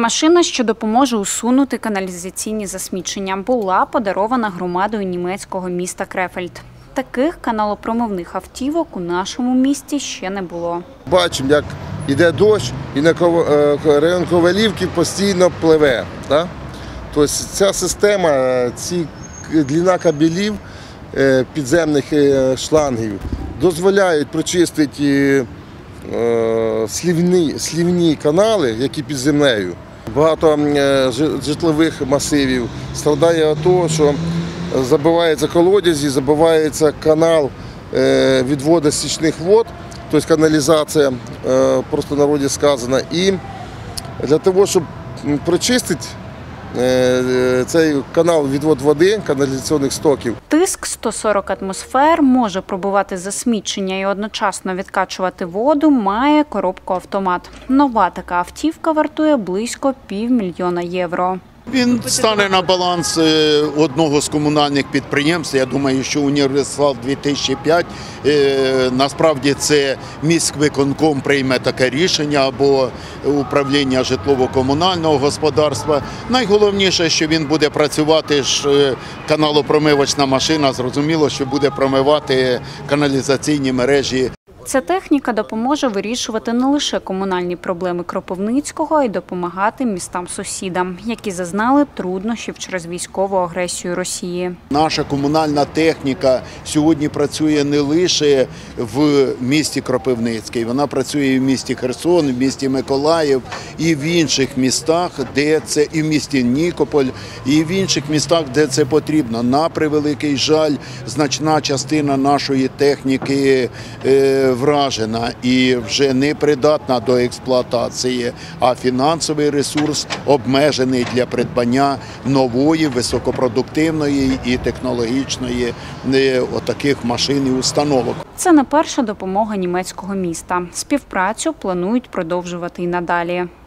Машина, що допоможе усунути каналізаційні засмічення, була подарована громадою німецького міста Крефельд. Таких каналопромивних автівок у нашому місті ще не було. Бачимо, як йде дощ і на район Ковалівки постійно пливе. Так? Тобто ця система, длина кабелів, підземних шлангів дозволяють прочистити слівні канали, які під землею. Багато житлових масивів страждає від того, що забиваються колодязі, забивається канал відводу стічних вод, тобто каналізація, просто в народі сказано. І для того, щоб прочистити цей канал відводу води, каналізаційних стоків. Тиск 140 атмосфер, може пробивати засмічення і одночасно відкачувати воду, має коробку-автомат. Нова така автівка вартує близько $500 000 євро. Він стане на баланс одного з комунальних підприємств. Я думаю, що Універсал 2005, насправді це міськвиконком прийме таке рішення або управління житлово-комунального господарства. Найголовніше, що він буде працювати, каналопромивочна машина, зрозуміло, що буде промивати каналізаційні мережі. Ця техніка допоможе вирішувати не лише комунальні проблеми Кропивницького, а й допомагати містам-сусідам, які зазнали труднощів через військову агресію Росії. Наша комунальна техніка сьогодні працює не лише в місті Кропивницький, вона працює і в місті Херсон, і в місті Миколаїв, і в інших містах, де це, і в місті Нікополь, і в інших містах, де це потрібно. На превеликий жаль, значна частина нашої техніки вражена і вже не придатна до експлуатації, а фінансовий ресурс обмежений для придбання нової, високопродуктивної і технологічної отаких машин і установок. Це не перша допомога німецького міста. Співпрацю планують продовжувати і надалі.